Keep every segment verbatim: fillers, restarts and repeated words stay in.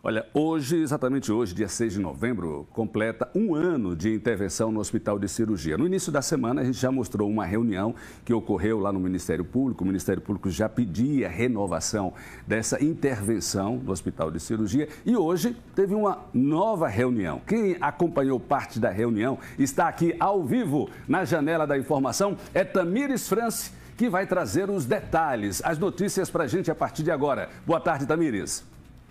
Olha, hoje, exatamente hoje, dia seis de novembro, completa um ano de intervenção no Hospital de Cirurgia. No início da semana, a gente já mostrou uma reunião que ocorreu lá no Ministério Público. O Ministério Público já pedia renovação dessa intervenção no Hospital de Cirurgia. E hoje teve uma nova reunião. Quem acompanhou parte da reunião está aqui ao vivo na janela da informação. É Tamires France, que vai trazer os detalhes, as notícias para a gente a partir de agora. Boa tarde, Tamires.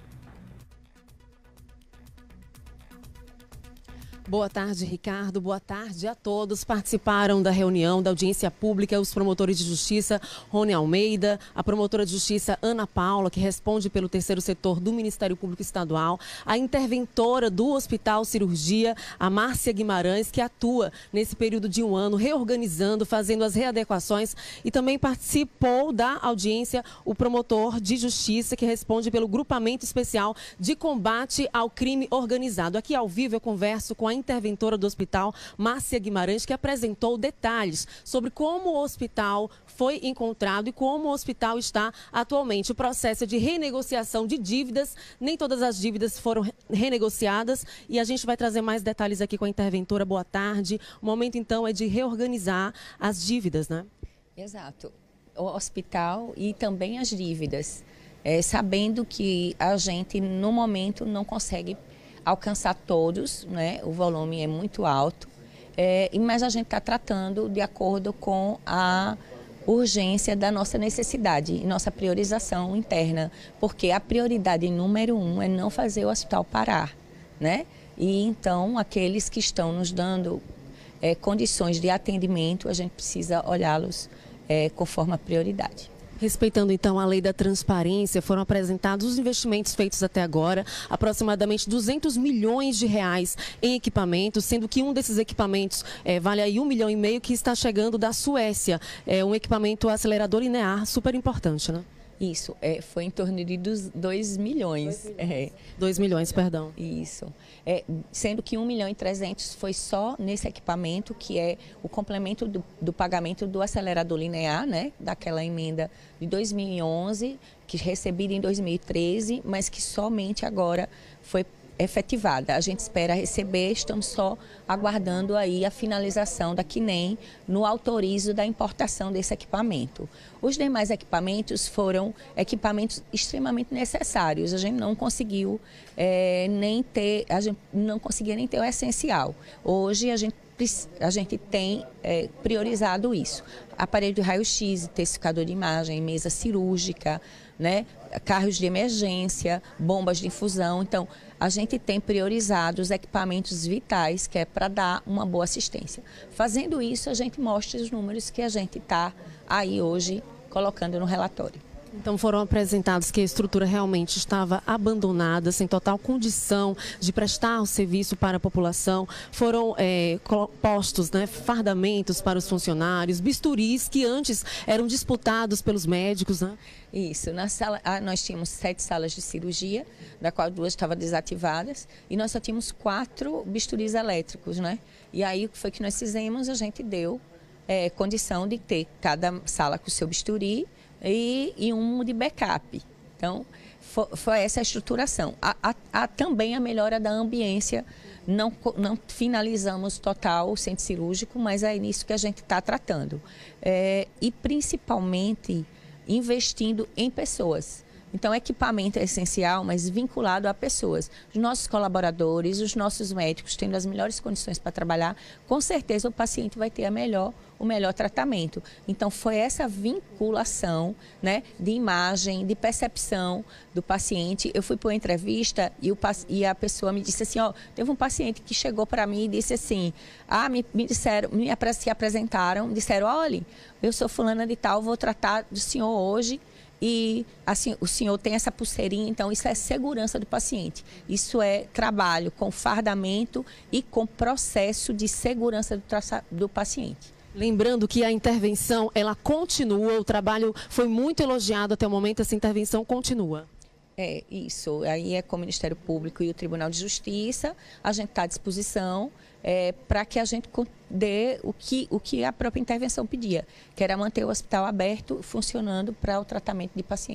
Boa tarde, Ricardo. Boa tarde a todos. Participaram da reunião da audiência pública os promotores de justiça Rony Almeida, a promotora de justiça Ana Paula, que responde pelo terceiro setor do Ministério Público Estadual, a interventora do Hospital Cirurgia, a Márcia Guimarães, que atua nesse período de um ano, reorganizando, fazendo as readequações, e também participou da audiência o promotor de justiça, que responde pelo Grupamento Especial de Combate ao Crime Organizado. Aqui ao vivo eu converso com a interventora do hospital, Márcia Guimarães, que apresentou detalhes sobre como o hospital foi encontrado e como o hospital está atualmente. O processo de renegociação de dívidas, nem todas as dívidas foram renegociadas, e a gente vai trazer mais detalhes aqui com a interventora. Boa tarde. O momento, então, é de reorganizar as dívidas, né? Exato. O hospital e também as dívidas, é, sabendo que a gente, no momento, não consegue alcançar todos, né? O volume é muito alto, é, mas a gente está tratando de acordo com a urgência da nossa necessidade e nossa priorização interna, porque a prioridade número um é não fazer o hospital parar, né? E então aqueles que estão nos dando é, condições de atendimento, a gente precisa olhá-los é, conforme a prioridade. Respeitando, então, a lei da transparência, foram apresentados os investimentos feitos até agora, aproximadamente duzentos milhões de reais em equipamentos, sendo que um desses equipamentos é, vale aí um milhão e meio, que está chegando da Suécia. É um equipamento acelerador linear super importante, né? Isso, é, foi em torno de dois milhões. dois milhões, perdão. Isso. É, sendo que um milhão e trezentos foi só nesse equipamento, que é o complemento do, do pagamento do acelerador linear, né? Daquela emenda de dois mil e onze, que recebida em dois mil e treze, mas que somente agora foi efetivada. A gente espera receber, estamos só aguardando aí a finalização da C N E M no autorizo da importação desse equipamento. Os demais equipamentos foram equipamentos extremamente necessários. A gente não conseguiu é, nem ter, a gente não conseguia nem ter o essencial. Hoje a gente a gente tem é, priorizado isso. Aparelho de raio-x, intensificador de imagem, mesa cirúrgica, né? Carros de emergência, bombas de infusão. Então, a gente tem priorizado os equipamentos vitais, que é para dar uma boa assistência. Fazendo isso, a gente mostra os números que a gente está aí hoje colocando no relatório. Então foram apresentados que a estrutura realmente estava abandonada, sem total condição de prestar o serviço para a população. Foram é, postos, né, fardamentos para os funcionários, bisturis que antes eram disputados pelos médicos, né? Isso. Na sala, nós tínhamos sete salas de cirurgia, da qual duas estavam desativadas, e nós só tínhamos quatro bisturis elétricos, né? E aí o que foi que nós fizemos? A gente deu é, condição de ter cada sala com o seu bisturi, E, e um de backup. Então, foi, foi essa a estruturação. Há, há, há também a melhora da ambiência. Não, não finalizamos total o centro cirúrgico, mas é nisso que a gente está tratando. É, e, principalmente, investindo em pessoas. Então, equipamento é essencial, mas vinculado a pessoas. Os nossos colaboradores, os nossos médicos, tendo as melhores condições para trabalhar, com certeza o paciente vai ter a melhor, o melhor tratamento. Então, foi essa vinculação, né, de imagem, de percepção do paciente. Eu fui para uma entrevista e, o, e a pessoa me disse assim, ó, teve um paciente que chegou para mim e disse assim, ah, me, me disseram, me se apresentaram, disseram, olha, eu sou fulana de tal, vou tratar do senhor hoje, e assim, o senhor tem essa pulseirinha, então isso é segurança do paciente. Isso é trabalho com fardamento e com processo de segurança do, do paciente. Lembrando que a intervenção, ela continua, o trabalho foi muito elogiado até o momento, essa intervenção continua. É, isso. Aí é com o Ministério Público e o Tribunal de Justiça, a gente está à disposição é, para que a gente dê o que, o que a própria intervenção pedia, que era manter o hospital aberto, funcionando para o tratamento de pacientes.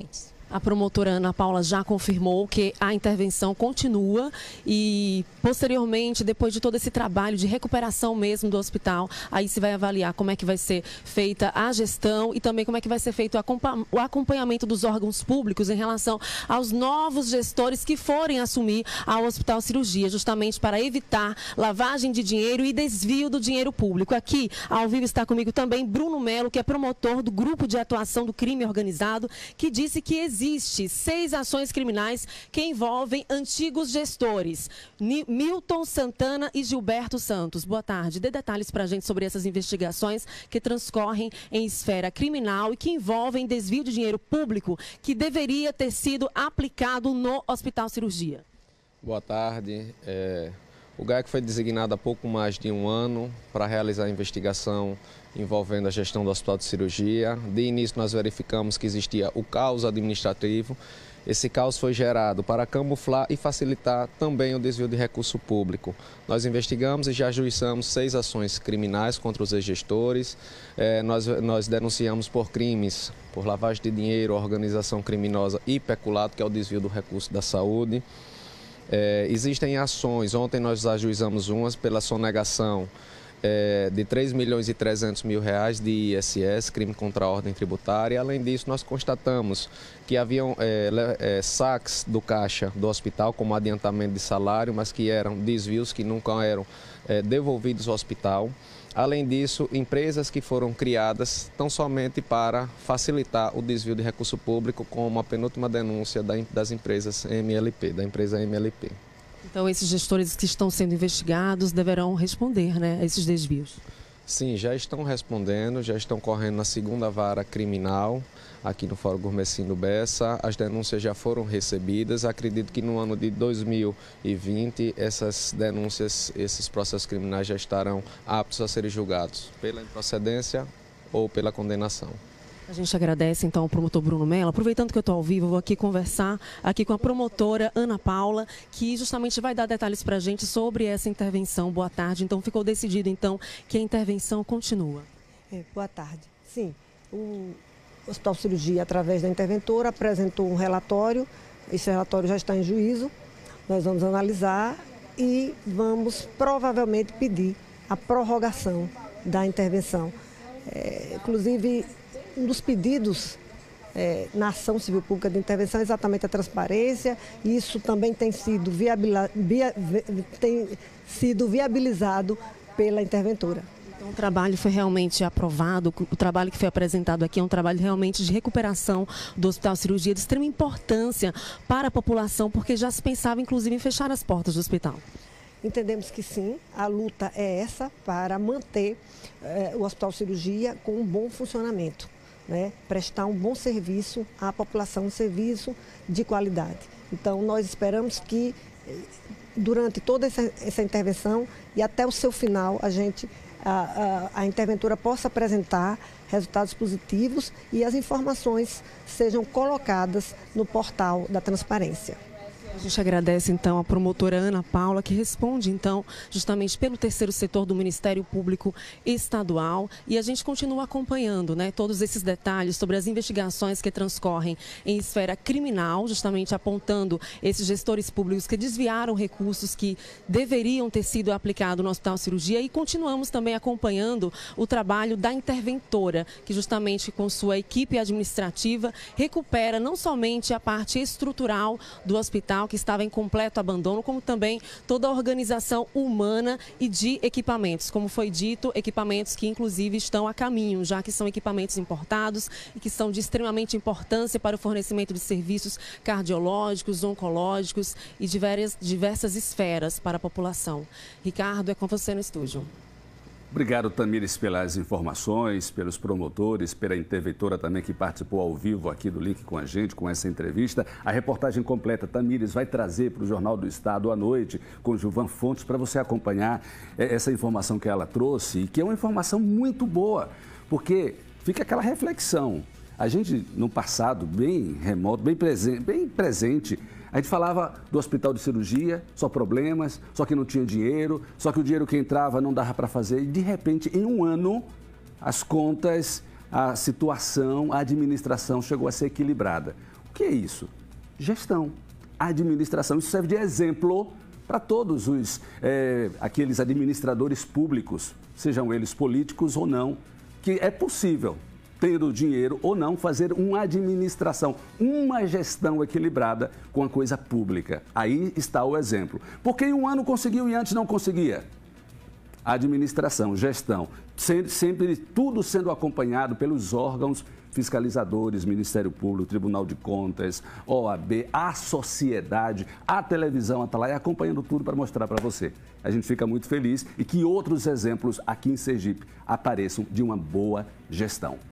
A promotora Ana Paula já confirmou que a intervenção continua e, posteriormente, depois de todo esse trabalho de recuperação mesmo do hospital, aí se vai avaliar como é que vai ser feita a gestão e também como é que vai ser feito o acompanhamento dos órgãos públicos em relação aos novos gestores que forem assumir ao Hospital Cirurgia, justamente para evitar lavagem de dinheiro e desvio do dinheiro público. Aqui, ao vivo, está comigo também Bruno Melo, que é promotor do Grupo de Atuação do Crime Organizado, que disse que existe Existe seis ações criminais que envolvem antigos gestores, Milton Santana e Gilberto Santos. Boa tarde. Dê detalhes para a gente sobre essas investigações que transcorrem em esfera criminal e que envolvem desvio de dinheiro público que deveria ter sido aplicado no Hospital Cirurgia. Boa tarde. É... O G A C foi designado há pouco mais de um ano para realizar a investigação envolvendo a gestão do Hospital de Cirurgia. De início, nós verificamos que existia o caos administrativo. Esse caos foi gerado para camuflar e facilitar também o desvio de recurso público. Nós investigamos e já juizamos seis ações criminais contra os ex-gestores. É, nós, nós denunciamos por crimes, por lavagem de dinheiro, organização criminosa e peculato, que é o desvio do recurso da saúde. É, existem ações, ontem nós ajuizamos umas pela sonegação é, de três milhões e trezentos mil reais de I S S, crime contra a ordem tributária. Além disso, nós constatamos que haviam é, é, saques do caixa do hospital como adiantamento de salário, mas que eram desvios que nunca eram é, devolvidos ao hospital. Além disso, empresas que foram criadas tão somente para facilitar o desvio de recurso público, como a penúltima denúncia das empresas M L P, da empresa M L P. Então, esses gestores que estão sendo investigados deverão responder, né, a esses desvios? Sim, já estão respondendo, já estão correndo na segunda vara criminal, aqui no Fórum Gourmetcino Bessa. As denúncias já foram recebidas. Acredito que no ano de dois mil e vinte, essas denúncias, esses processos criminais já estarão aptos a serem julgados pela improcedência ou pela condenação. A gente agradece, então, ao promotor Bruno Melo. Aproveitando que eu estou ao vivo, vou aqui conversar aqui com a promotora Ana Paula, que justamente vai dar detalhes para a gente sobre essa intervenção. Boa tarde. Então, ficou decidido, então, que a intervenção continua. É, boa tarde. Sim, o Hospital Cirurgia, através da interventora, apresentou um relatório. Esse relatório já está em juízo. Nós vamos analisar e vamos provavelmente pedir a prorrogação da intervenção. É, inclusive, um dos pedidos é, na ação civil pública de intervenção é exatamente a transparência. E isso também tem sido, viabila, via, tem sido viabilizado pela interventora. Então, o trabalho foi realmente aprovado, o trabalho que foi apresentado aqui é um trabalho realmente de recuperação do Hospital Cirurgia, de extrema importância para a população, porque já se pensava, inclusive, em fechar as portas do hospital. Entendemos que sim, a luta é essa para manter eh, o Hospital Cirurgia com um bom funcionamento, né? Prestar um bom serviço à população, um serviço de qualidade. Então, nós esperamos que durante toda essa, essa intervenção e até o seu final, a gente, a, a, a interventora possa apresentar resultados positivos e as informações sejam colocadas no portal da transparência. A gente agradece, então, a promotora Ana Paula, que responde, então, justamente pelo terceiro setor do Ministério Público Estadual. E a gente continua acompanhando, né, todos esses detalhes sobre as investigações que transcorrem em esfera criminal, justamente apontando esses gestores públicos que desviaram recursos que deveriam ter sido aplicados no Hospital Cirurgia. E continuamos também acompanhando o trabalho da interventora, que justamente com sua equipe administrativa recupera não somente a parte estrutural do hospital, que estava em completo abandono, como também toda a organização humana e de equipamentos. Como foi dito, equipamentos que inclusive estão a caminho, já que são equipamentos importados e que são de extremamente importância para o fornecimento de serviços cardiológicos, oncológicos e diversas, diversas esferas para a população. Ricardo, é com você no estúdio. Obrigado, Tamires, pelas informações, pelos promotores, pela interventora também que participou ao vivo aqui do Link com a gente, com essa entrevista. A reportagem completa, Tamires, vai trazer para o Jornal do Estado à noite com Gilvan Fontes para você acompanhar essa informação que ela trouxe e que é uma informação muito boa, porque fica aquela reflexão. A gente, no passado, bem remoto, bem presente, bem presente, a gente falava do hospital de cirurgia, só problemas, só que não tinha dinheiro, só que o dinheiro que entrava não dava para fazer. E, de repente, em um ano, as contas, a situação, a administração chegou a ser equilibrada. que é isso? Gestão, administração. Isso serve de exemplo para todos os é, aqueles administradores públicos, sejam eles políticos ou não, que é possível, tendo dinheiro ou não, fazer uma administração, uma gestão equilibrada com a coisa pública. Aí está o exemplo. Porque em um ano conseguiu e antes não conseguia? Administração, gestão, sempre tudo sendo acompanhado pelos órgãos fiscalizadores, Ministério Público, Tribunal de Contas, O A B, a sociedade, a televisão está lá e acompanhando tudo para mostrar para você. A gente fica muito feliz e que outros exemplos aqui em Sergipe apareçam de uma boa gestão.